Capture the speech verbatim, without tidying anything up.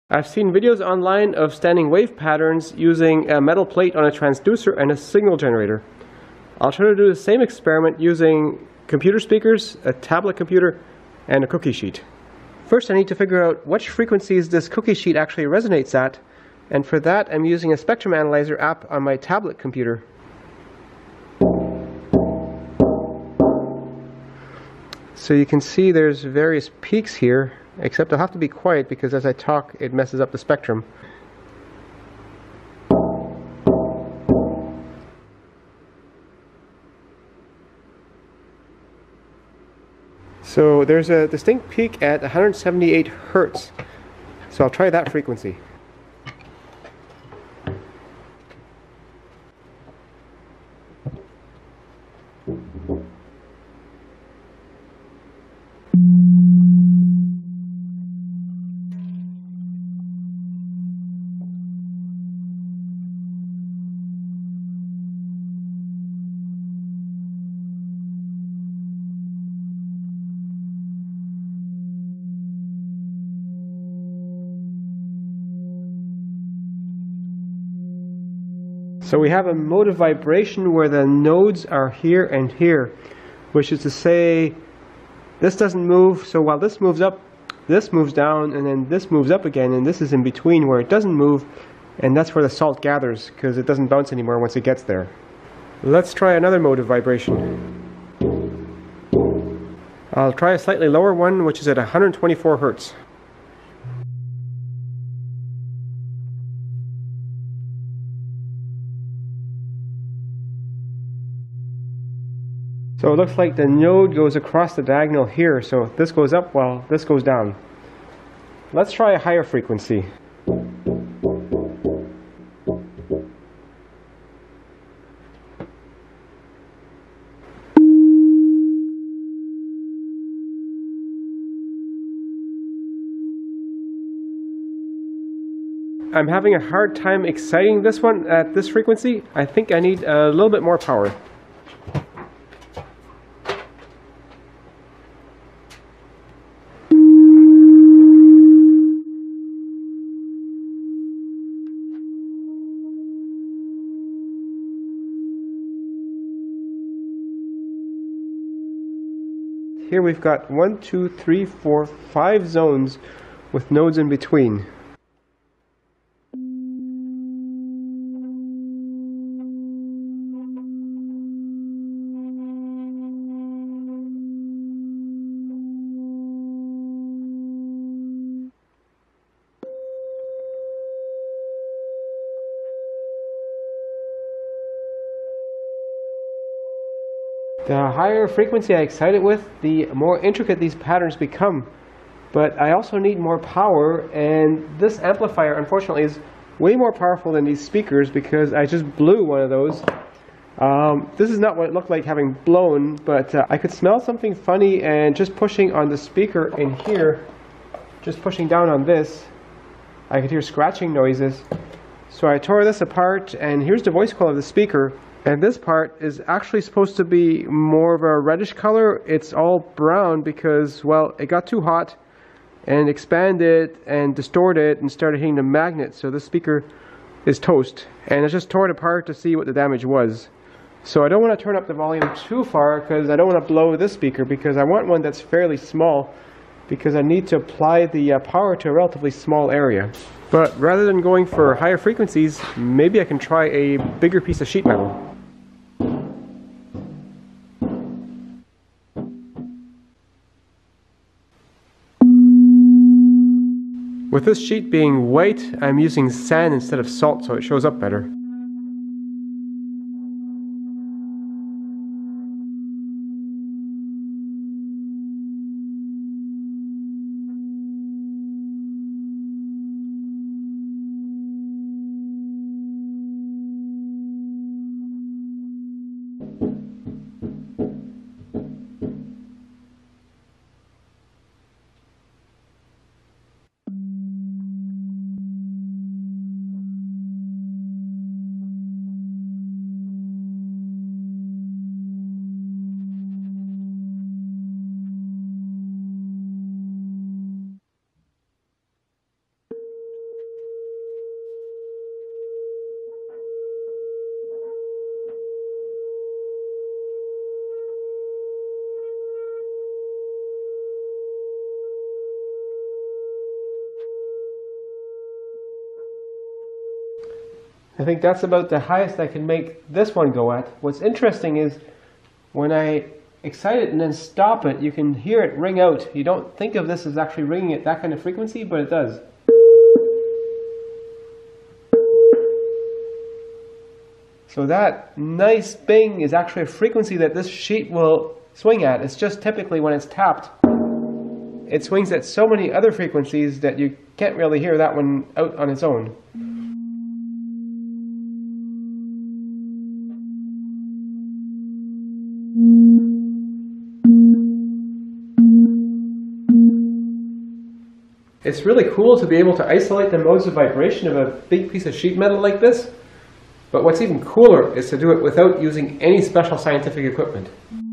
I've seen videos online of standing wave patterns using a metal plate on a transducer and a signal generator. I'll try to do the same experiment using computer speakers, a tablet computer, and a cookie sheet. First I need to figure out which frequencies this cookie sheet actually resonates at, and for that I'm using a spectrum analyzer app on my tablet computer. So you can see there's various peaks here, except I'll have to be quiet because as I talk it messes up the spectrum. So there's a distinct peak at one hundred seventy-eight hertz, so I'll try that frequency. So we have a mode of vibration where the nodes are here and here, which is to say this doesn't move, so while this moves up, this moves down, and then this moves up again, and this is in between where it doesn't move, and that's where the salt gathers because it doesn't bounce anymore once it gets there. Let's try another mode of vibration. I'll try a slightly lower one, which is at one hundred twenty-four hertz. So it looks like the node goes across the diagonal here, so this goes up while this goes down. Let's try a higher frequency. I'm having a hard time exciting this one at this frequency. I think I need a little bit more power. Here we've got one, two, three, four, five zones with nodes in between. The higher frequency I excite it with, the more intricate these patterns become. But I also need more power, and this amplifier unfortunately is way more powerful than these speakers because I just blew one of those. Um, this is not what it looked like having blown, but uh, I could smell something funny, and just pushing on the speaker in here, just pushing down on this, I could hear scratching noises. So I tore this apart, and here's the voice coil of the speaker. And this part is actually supposed to be more of a reddish color. It's all brown because, well, it got too hot and expanded and distorted and started hitting the magnet. So this speaker is toast. And I just tore it apart to see what the damage was. So I don't want to turn up the volume too far because I don't want to blow this speaker, because I want one that's fairly small because I need to apply the uh, power to a relatively small area. But rather than going for higher frequencies, maybe I can try a bigger piece of sheet metal. With this sheet being white, I'm using sand instead of salt so it shows up better. I think that's about the highest I can make this one go at. What's interesting is when I excite it and then stop it, you can hear it ring out. You don't think of this as actually ringing at that kind of frequency, but it does. So that nice bing is actually a frequency that this sheet will swing at. It's just typically when it's tapped, it swings at so many other frequencies that you can't really hear that one out on its own. It's really cool to be able to isolate the modes of vibration of a big piece of sheet metal like this, but what's even cooler is to do it without using any special scientific equipment.